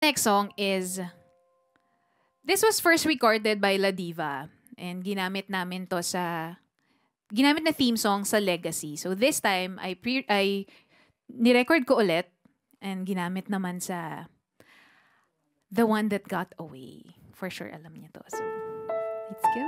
Next song is, this was first recorded by La Diva. And ginamit namin to sa, ginamit na theme song sa Legacy. So this time, I nirecord ko ulit and ginamit naman sa The One That Got Away. For sure, alam niya to. So, let's go.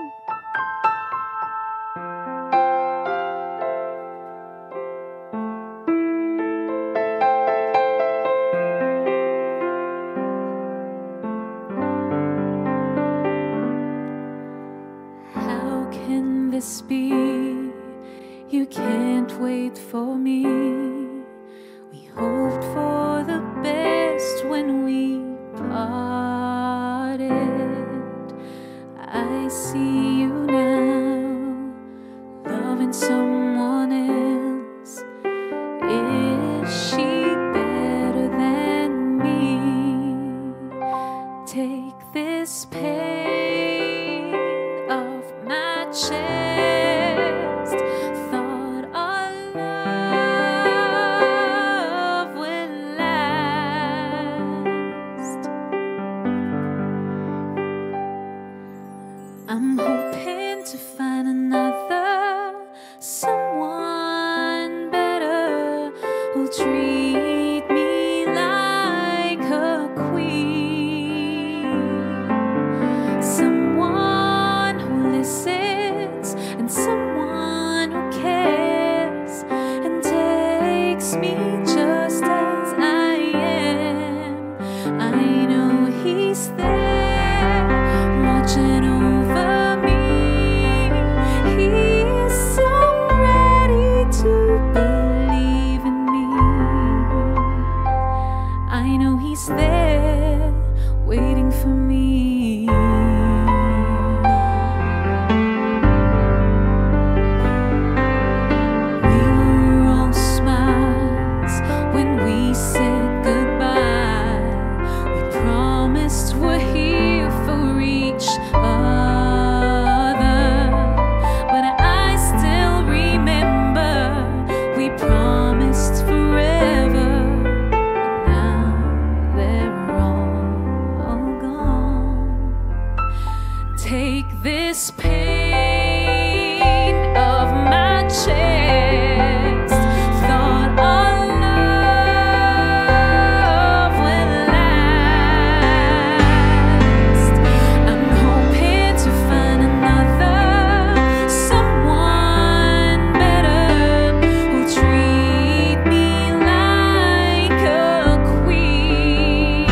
How can this be? You can't wait for me. We hoped for the best when we parted. I see you now, loving someone else. Is she better than me? Take this pain off my chest. Thought our love will last. I'm hoping to find another, someone better, who'll treat me like a queen. Someone who listens and someone who cares and takes me just as I am. I know he's there, watching over me. He is so ready to believe in me. I know he's there, waiting for me. We were all smiles when we said goodbye. We promised we're here for each other, but I still remember we promised forever. But now they're all gone. Take this pain of my chest. Thought our love will last. I'm hoping to find another, someone better, who'll treat me like a queen.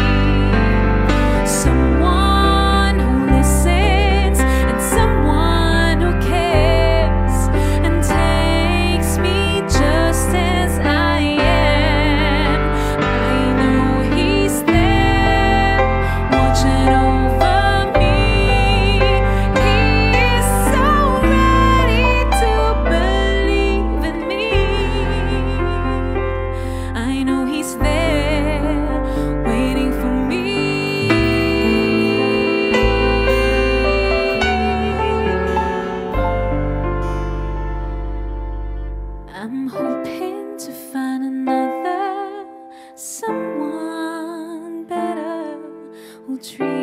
Someone who listens and someone who cares and takes me just as I am. I know he's there, watching over me. He is so ready to believe in me. I know he's there, waiting for me. I'm hoping to find another, someone better, who'll treat